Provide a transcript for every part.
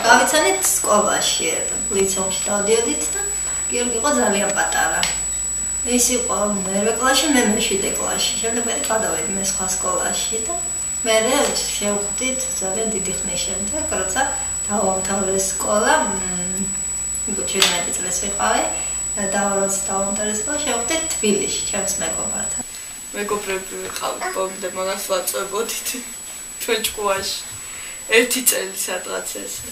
გავიცანით სკოლაში, ლიცეუმში დავდიოდით და გიორგი იყო ძალიან პატარა. ის იყო მერვე კლასში, მე მეხუთე კლასში. შემდეგ მე გადავედი მე სხვა სკოლაში და მე შევხვდით ძალიან დიდი ხნის შემდეგ, როცა დავამთავრე სკოლა, 17 წელს ვიყავი, დავამთავრე სკოლა, შევხვდით თბილისში, ჩემს მეგობართან. მეგობრები ვიყავით, ბომბდე მონასვლაწვებოდით ჩვენ ჭკუაში. 1 წელი სადღაც ესე.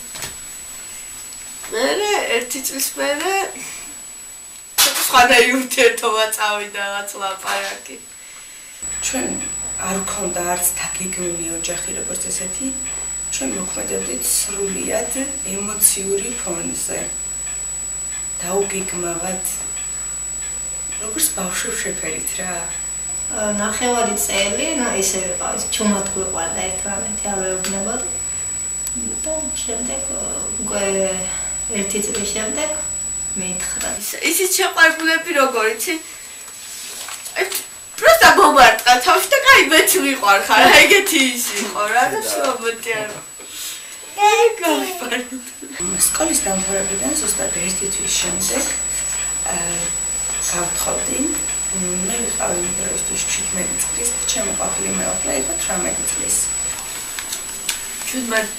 მერე 1 წლის მერე სხვადასხვა ურთიერთობა წავიდა რაღაც ლაპარაკი. ჩვენ არ გქონდა არც დაგეგმილი ოჯახი როგორც ესეთი, ჩვენ მოქმედებდით სრულიად ემოციური ფონზე. დაუგეგმავად როგორც ბავშვებს შეფერით რა. ნახევარი წელი, ისე ვიყავით, ჩუმად გვიყვარდა ერთმანეთი, არ ვეუბნებოდი. და შემდეგ უკვე 1 წლის შემდეგ მეითხრა. ისიც შეყვარებულები როგორ იცი? просто მომარტყა თავში და კაი მეც ვიყარ ხარ, ეგეთი ის იყო რა და შობოდი არა. სკოლის დამთავრებიდან ზუსტად 1 თვის შემდეგ გავთხოვდი. მე ვიყავი იმ დროისთვის 17 წლის და ჩემი ყოფილი მეუღლე იყო 18 წლის. 17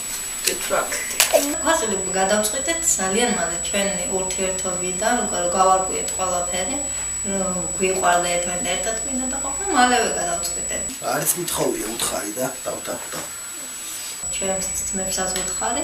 ხასები გადავწყვიტეთ ძალიან მალე ჩვენი ურთიერთობიდან, გავარკვიეთ ყველაფერი, გვიყვარდა ერთმანეთთან ერთად მინდა და ყოფნა, მალევე გადავწყვიტეთ. არის მithოვია უთხარი და დავთანხმდა. ჩვენს ძმებსაც უთხარი,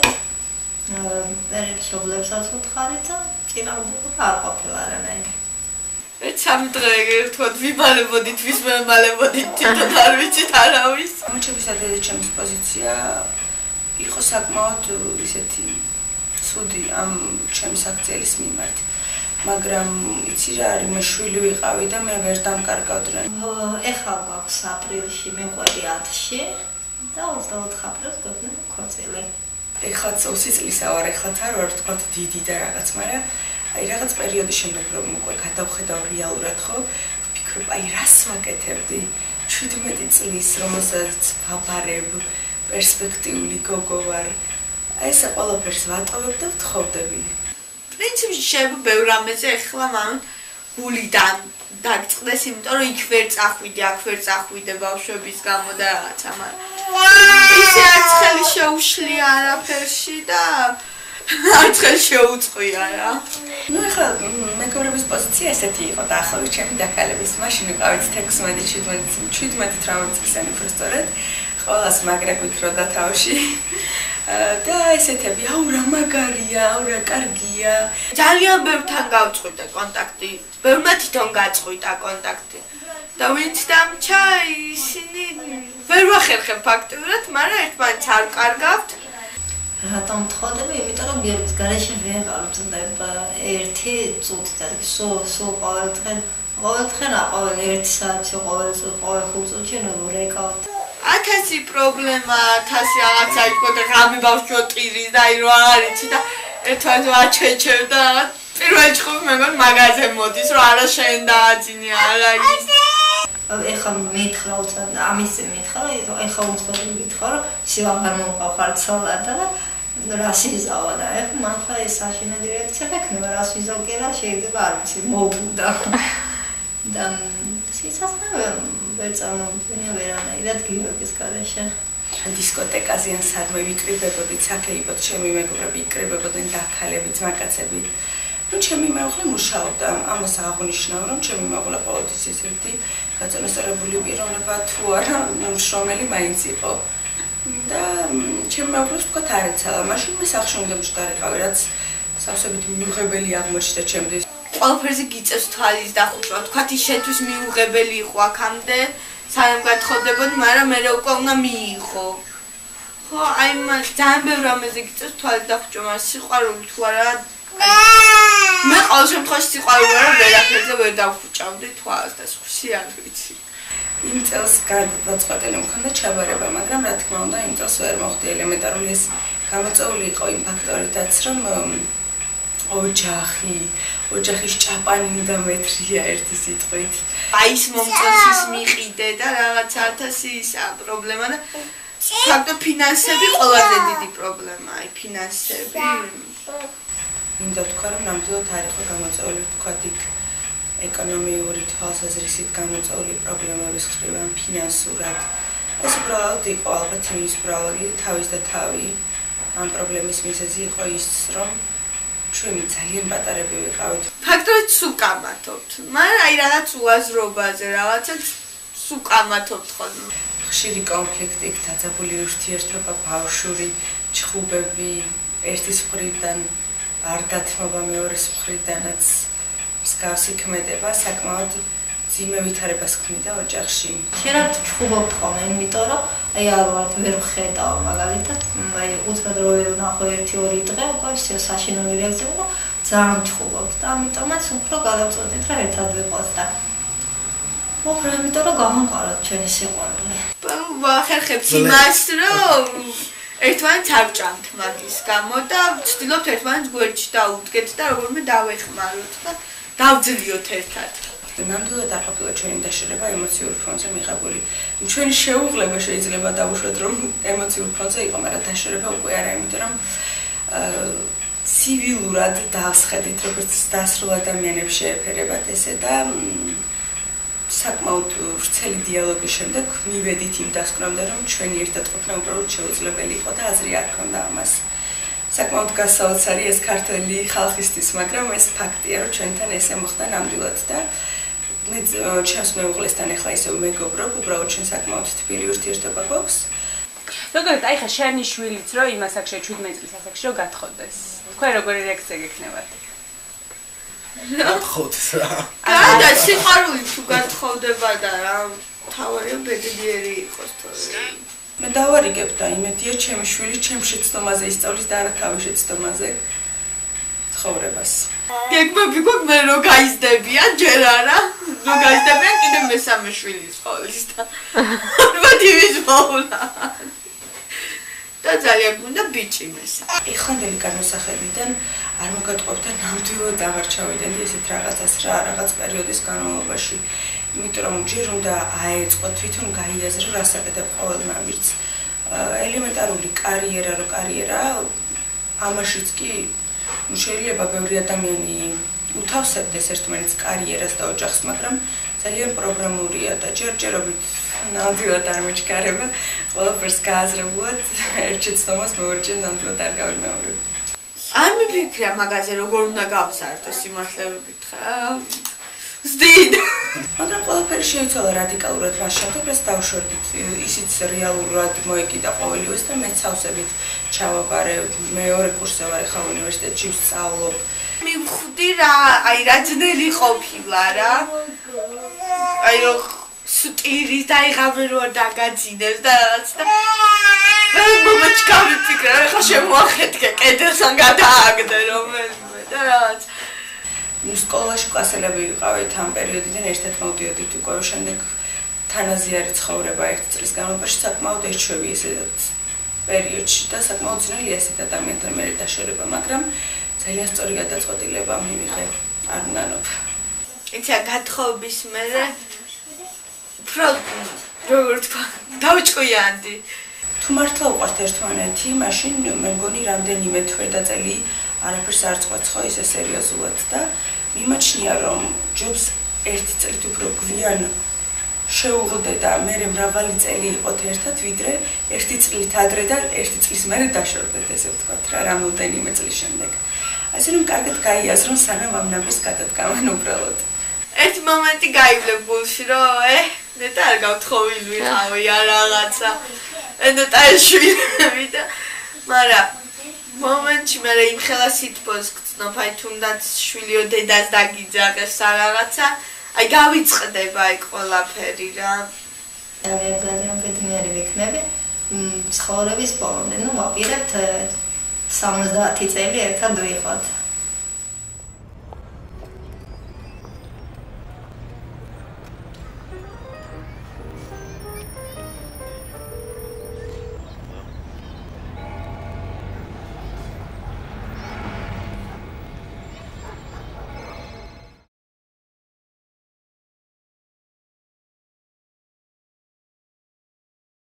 მშობლებსაც უთხარი და წინააღმდეგ არ ყოფილა არანაირი. მე 3 დღე ერთად ვიმალებოდით, ვის მემალებოდით, თვითონ არ ვიცით არავის. მოჩებისა დედაჩემის პოზიცია იყო საკმაოდ ისეთი ცუდი ამ ჩემს აქციელის მიმართ. მაგრამ იცი რა არის, მე შვილი ვიყავი და მე ვერ დამკარგავდნენ. ეხლა გვაქვს აპრილში მეყვები 10-ში და 24 აპრილს გვექნება ქორწილი. ეხლაც 20 წლისა ვარ, ეხლაც არ ვარ თქვა დიდი და რაღაც, მაგრამ აი რაღაც პერიოდის შემდეგ რომ უკვე გადავხედავ რეალურად ხო, ვფიქრობ აი რას ვაკეთებდი 17 წლის რომელსაც ვაბარებ პერსპექტიული გოგო ვარ. აი ეს ყველაფერს ვატოვებ და ვთხოვდები. პრინციპში შეიძლება ბევრ რამეზე ეხლა მან გულიდან დაგწყდეს, იმიტომ რომ იქ ვერ წახვიდე, აქ ვერ წახვიდე ბავშვების გამო და რაღაცა, მაგრამ ისე არც ხელი შეუშლია არაფერში და არც ხელი შეუწყია რა. ნუ ეხლა მეგობრების პოზიცია ესეთი იყო და ახლა ჩემი დაკალების მაშინ ვიყავით 16-17 წლისანი უბრალოდ ყველას მაგრა გვიქროდა თავში. და ესეთები, აუ რა მაგარია, აუ რა კარგია. ძალიან ბევრთან გავწყვიტე კონტაქტი, ბევრმა თვითონ გაწყვიტა კონტაქტი. და ვინც დამჩა, ისინი ვერ ვახერხებ ფაქტიურად, მაგრამ ერთმანეთს არ ვკარგავთ. რატომ თხოვდები? იმიტომ რომ გიორგის გარეშე ვეღარ ვწნდებ 1 წუთი და სულ ყოველდღე 1 საათი, ყოველ 5 წუთში ვრეკავთ. 1000 პრობლემა, 1000 რაღაცა იყო და ღამე ბავშვი ტირის და აი რა არიცი და ერთად ვაჩეჩებ და პირველ ჭხობი მეგონ მაღაზიაზე მოდის რომ არა შენ დააძინე არა ის. ეხლა მითხრა უცად ამის მითხრა, ეხლა უცად მითხრა რომ სიوغარ მომყავ ცოლა და რა სიზავა და ეხლა მართლა ეს საშინელი რეაქცია ექნება რა სიზავ კი რა შეიძლება არ ვიცი მოგუდა. და სიცოცხლე ვერ წარმოვიდგენია ვერანაირად გიორგის გარეშე. დისკოტეკაზე ან სადმე ვიკრიბებოდით, საქეიბოდ ჩემი მეგობრები იკრიბებოდნენ და აქალები, ძმაკაცები. ნუ ჩემი მეუღლე მუშაობდა, ამას აღნიშნავ, რომ ჩემი მეუღლე ყოველთვის ისეთი გაწონასწორებული პიროვნება თუ არა, მშრომელი მაინც იყო. და ჩემი მეუღლეს თქვა არ ეცალა, მაშინ მე სახლში უნდა მშვიდარიყავი, რაც სავსებით მიუღებელი აღმოჩნდა ჩემთვის. ყველაფერზე გიწევს თვალის დახუჭვა, თქვათ ის შენთვის მიუღებელი იყო აქამდე, სანამ გათხოვდებოდი, მაგრამ მე უკვე უნდა მიიღო. ხო, აი მაგ ძალიან ბევრ რამეზე გიწევს თვალის დახუჭვა, მაგრამ სიყვარული თუ არა მე ყოველ შემთხვევაში სიყვარული არა, ვერაფერზე ვერ დავხუჭავდი თვალს და სხვისი არ ვიცი. იმ წელს გადაწყვეტილი მქონდა ჩაბარება, მაგრამ რა თქმა უნდა იმ წელს ვერ მოხდი ელემენტარული ეს გამოწვეული იყო იმ ფაქტორითაც, რომ ოჯახის ჭაპანი უნდა მეტრია ერთი სიტყვით. აი ის მომწონს ის მიყიდე და რაღაც 1000 ისა პრობლემა და ფაქტობრივად ფინანსები ყველაზე დიდი პრობლემაა, ფინანსები. მინდა თქვა, რომ ნამდვილად არ იყო გამოწვეული თქვათ იქ ეკონომიური თვალსაზრისით გამოწვეული პრობლემების მხრივ ან ფინანსურად. ეს უბრალოდ იყო ალბათ იმის ბრალი თავის და თავი ამ პრობლემის მიზეზი იყო ის, რომ ჩვენი ძალიან პატარები ვიყავით. ფაქტობრივად სუკამათობთ, მაგრამ აი რაღაც უაზრობაზე, რაღაცაც სუკამათობთ ხოლმე. ხშირი კონფლიქტი, დაძაბული ურთიერთობა, ბავშვური ჩხუბები, ერთის მხრიდან არ გათმობა მეორეს მხრიდანაც მსგავსი ქმედება საკმაოდ ძიმე ვითარებას ქმნიდა ოჯახში. ხშირად ჩხუბობთ ხოლმე, იმიტომ რომ აი ალბათ ვერ ვხედავ მაგალითად, აი უცბად რო ვერ ვნახო 1-2 დღე, უკვე საშინელი რეაქცია და ძალიან ჩხუბობთ და ამიტომაც უფრო გადავწყვეტით რომ ერთად ვიყოთ და უფრო ამიტომ რომ გავამყაროთ ჩვენი სიყვარული. ვახერხებთ იმას, რომ ერთმანეთს არ ვჭამთ მაგის გამო და ვცდილობთ ერთმანეთს გვერდში დაუდგეთ და როგორმე დავეხმაროთ და დავძლიოთ ერთად. ნამდვილად არ ყოფილა ჩვენი დაშორება ემოციურ ფრონტზე მიღებული. ჩვენი შეუღლება შეიძლება დავუშვათ, რომ ემოციურ ფრონტზე იყო, მაგრამ დაშორება უკვე არა, იმიტომ რომ ცივილურად დავსხედით, როგორც დასრულ ადამიანებს შეეფერებათ ესე და საკმაოდ ვრცელი დიალოგის შემდეგ მივედით იმ დასკვნამდე, რომ ჩვენი ერთად ყოფნა უბრალოდ შეუძლებელი იყო და აზრი არ ჰქონდა ამას. საკმაოდ გასაოცარი ეს ქართველი ხალხისთვის, მაგრამ ეს ფაქტია, რომ ჩვენთან ესე მოხდა ნამდვილად და მე ჩემს მეუღლესთან ახლა ისევ მეგობრობ, უბრალოდ ჩვენ საკმაოდ თბილი ურთიერთობა გვაქვს. ზოგადად აი ხა შენი შვილიც რო იმ ასაკში 17 წლის ასაკში რო გათხოვდეს. თქვენ როგორი რეაქცია გექნებათ? გათხოვდეს რა. და სიყვარული თუ გათხოვდება და რა თავარია ბედნიერი იყოს თორე. მე დავარიგებ და იმედია ჩემი შვილი ჩემ შეცდომაზე ისწავლის და არა თავის შეცდომაზე ცხოვრებას. გეგმები გვაქვს მე რო გაიზდებიან ჯერ არა, რო გაიზდებიან კიდე მესამე შვილი სკოლის და ალბათ იმის მოვლა. და ძალიან გვინდა ბიჭი მესამე. ეხანდელი განმოსახედიდან არ მოგატყობთ და ნამდვილად აღარ ჩავიდენდი ესეთ რაღაცას რა რაღაც პერიოდის განმავლობაში. იმიტომ რომ ჯერ უნდა აეწყო თვითონ გაიაზრო რას აკეთებ ყოველმა ვირც. ელემენტარული კარიერა რო კარიერა, ამაშიც კი შეიძლება ბევრი ადამიანი უთავსებდეს ერთმანეთს კარიერას და ოჯახს, მაგრამ ძალიან პროგრამულია და ჯერჯერობით ნამდვილად არ მეჩქარება ყველაფერს გააზრებულად ერთ შეცდომას მეორჯერ ნამდვილად არ გავიმეორებ. არ მიფიქრია მაგაზე როგორ უნდა გავსართო სიმართლე ვიკითხა. ვსდიდ. მაგრამ ყველაფერი შეიცვალა რადიკალურად მას შემდეგ, რაც დავშორდით ისიც რეალურად მოეკიდა ყოველივეს და მეც სავსებით ჩავაბარე. მეორე კურსზე ვარ ახლა უნივერსიტეტში ვსწავლობ. მივხვდი რა, აი რა ძნელი ყოფილა რა. აი რო სტირის დაიღავე რო არ დაგაძინებს და რაღაც და მომაჩ გავიფიქრე, ახლა შემოახეთქე კედელსან გადააგდე რომელიმე და რაღაც. სკოლაში კლასელები ვიყავით ამ პერიოდიდან ერთად მოვდიოდით უკვე შემდეგ თანაზიარი ცხოვრება 1 წლის განმავლობაში საკმაოდ ერთშვევი ესეთ პერიოდში და საკმაოდ ძნელია ესეთ ადამიანთან მე დაშორება, მაგრამ ძალიან სწორი გადაწყვეტილება მივიღე, არ უნდანობ. იცი გათხოვების მერე უფრო როგორ თქვა დავჭკვიანდი. თუ მართლა უყვართ ერთმანეთი, მაშინ მე მგონი რამდენიმე თვე და წელი არაფერს არ წყვეტს ხო ისე სერიოზულად და მიმაჩნია რომ ჯობს 1 წლით უფრო გვიან შეუღლდე და მე მრავალი წელი იყოთ ერთად ვიდრე 1 წლით ადრე და 1 წლის მერე დაშორდეთ ესე ვთქვათ რა რამოდენიმე წლის შემდეგ. ასე რომ კარგად გაიაზრონ სანამ ამ ნაბის გადადგამენ უბრალოდ. ერთ მომენტი გაივლებ გულში რომ ნეტა არ გავთხოვილი ვიყავი არ რაღაცა. ნეტა ეშვილი და მაგრამ მომენტში მე იმ ხელა სითბოს გწნობ აი თუნდაც შვილიო დედას დაგიძაღეს რაღაცა აი გავიწყდება აი ყველაფერი რა. ძალიან ბედნიერი ვიქნები ცხოვრების ბოლომდე. ნუ ვაპირებთ 70 წელი ერთად ვიყოთ.